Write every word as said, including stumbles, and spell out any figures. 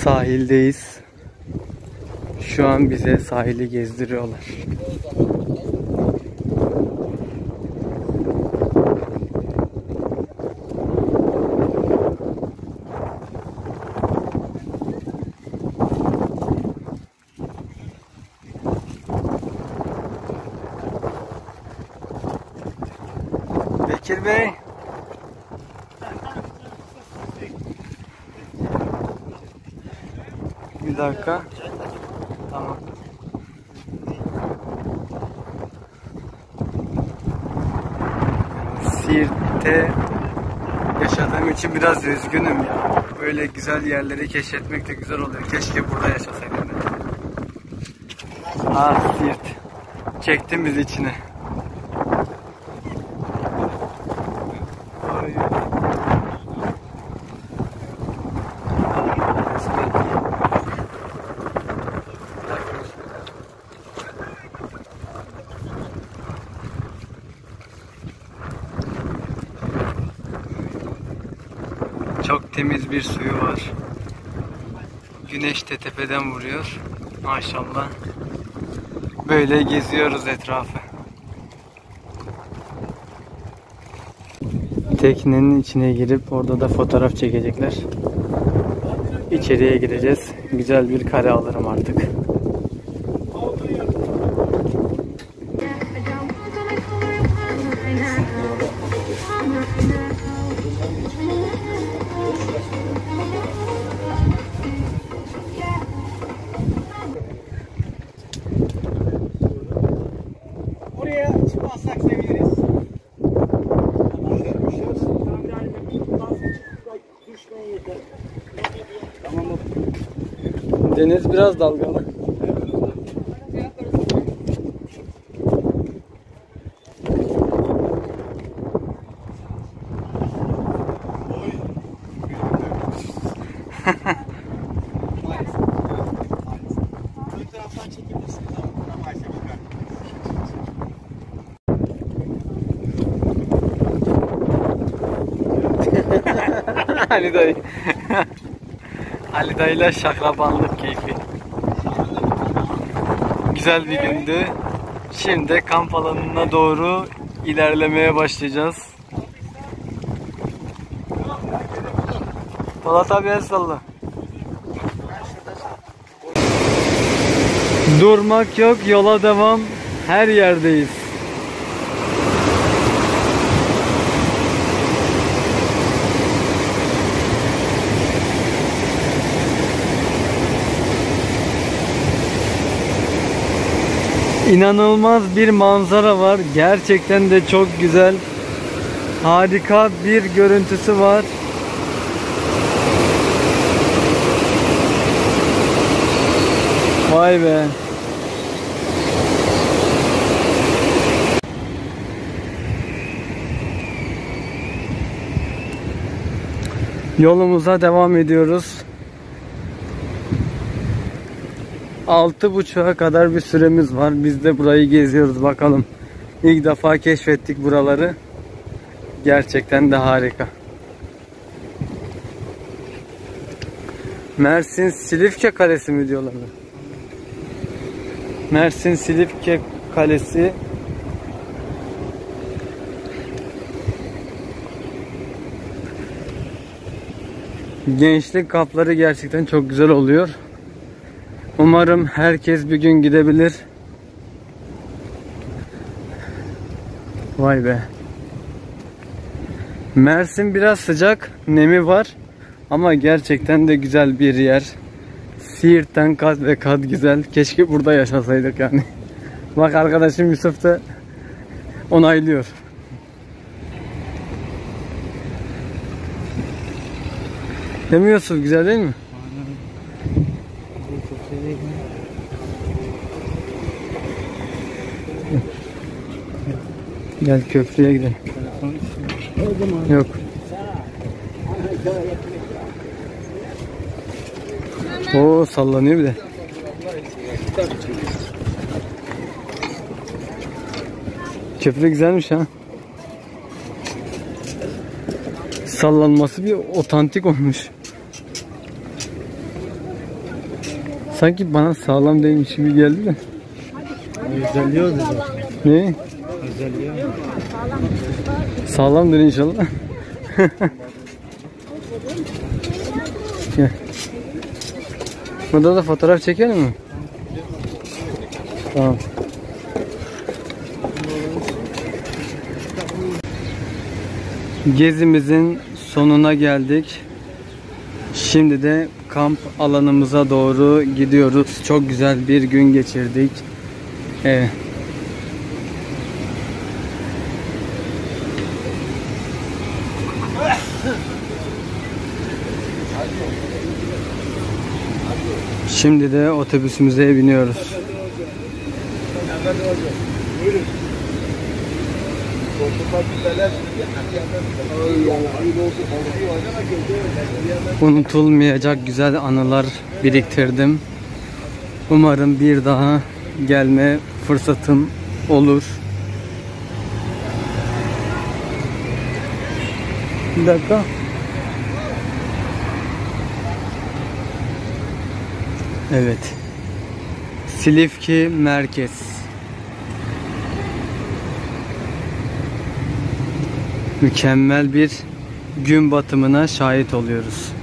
Sahildeyiz. Şu an bize sahili gezdiriyorlar. Bekir Bey. Bir dakika. Tamam. Siirt'te yaşadığım için biraz üzgünüm ya. Böyle güzel yerleri keşfetmek de güzel oluyor. Keşke burada yaşasaydım. Ah Siirt. Çektim bizi içine. Çok temiz bir suyu var. Güneş de tepeden vuruyor. Maşallah. Böyle geziyoruz etrafı. Teknenin içine girip orada da fotoğraf çekecekler. İçeriye gireceğiz. Güzel bir kare alırım artık. Deniz biraz dalgalı. Ali dayı. Ali dayıyla şakrabanlık keyfi. Güzel bir gündü. Şimdi kamp alanına doğru ilerlemeye başlayacağız. Polat abi el salla. Durmak yok, yola devam. Her yerdeyiz. İnanılmaz bir manzara var. Gerçekten de çok güzel. Harika bir görüntüsü var. Vay be. Yolumuza devam ediyoruz. Altı buçuğa kadar bir süremiz var. Biz de burayı geziyoruz bakalım. İlk defa keşfettik buraları. Gerçekten de harika. Mersin Silifke Kalesi mi diyorlar? Mersin Silifke Kalesi. Gençlik kampları gerçekten çok güzel oluyor. Umarım herkes bir gün gidebilir. Vay be. Mersin biraz sıcak, nemi var. Ama gerçekten de güzel bir yer. Siirt'ten kat ve kat güzel. Keşke burada yaşasaydık yani. Bak arkadaşım Yusuf da onaylıyor. Değil mi Yusuf? Güzel değil mi? Gel köprüye gidelim. Yok. Oo, sallanıyor bir de. Köprü güzelmiş ha. Sallanması bir otantik olmuş. Sanki bana sağlam değilmiş gibi geldi de. Özelliği o zaten. Ne? Özelliği o. Sağlamdır inşallah. Gel. Burada da fotoğraf çekelim mi? Tamam. Gezimizin sonuna geldik. Şimdi de kamp alanımıza doğru gidiyoruz. Çok güzel bir gün geçirdik. Evet. Şimdi de otobüsümüze biniyoruz. Unutulmayacak güzel anılar biriktirdim. Umarım bir daha gelme fırsatım olur. Bir dakika. Evet. Silifke merkez. Mükemmel bir gün batımına şahit oluyoruz.